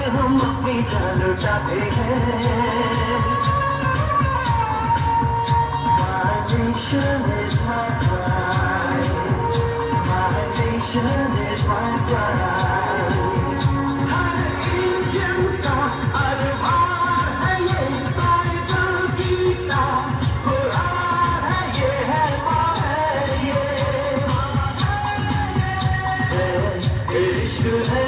हम अपनी जान लुटाते हैं। My nation is my pride. My nation is my pride. हर इंडियन का अरमान है ये, बाइबल गीता कुरान है ये, है माँ है ये, इश्क है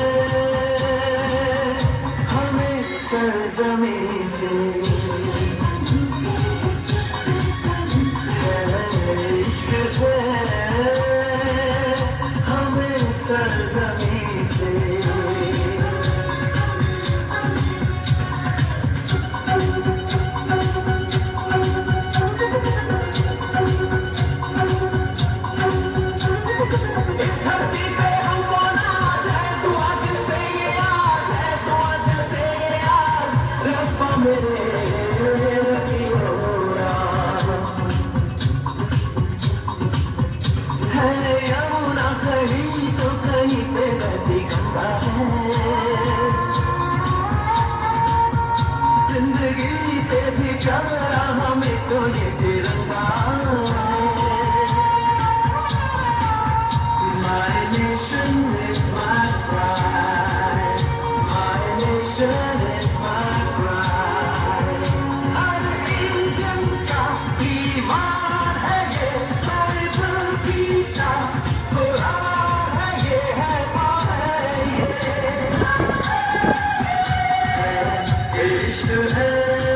हमें सरज़मीं से, इश्क है हमें सरज़मीं से। इस धरती पे हमको नाज है, दुआ दिल से ये आज है, दुआ दिल से ये आज, रब्बा मेरे रखियो याद। है यमुना कहीं तो कहीं पे बहती गंगा है, जिंदगी से भी प्यारा हमें तो ये तिरंगा है। My nation is my pride. My nation is my pride. हर इंडियन का ईमान है ये, बाइबल गीता कुरान है ये, है माँ है ये, इश्क है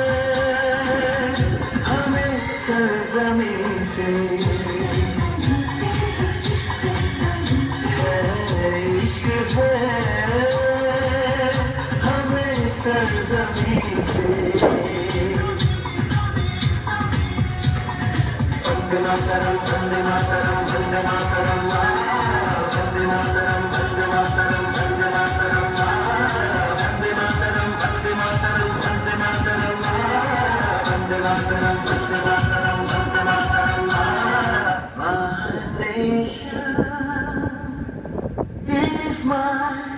हमें सरज़मीं से, इश्क है हमें सरज़मीं से। Vande Mataram Vande Mataram Vande Mataram, Vande Mataram Vande Mataram Vande Mataram, Vande Mataram Vande Mataram Vande Mataram, Vande Mataram Vande Mataram Vande Mataram. My nation is my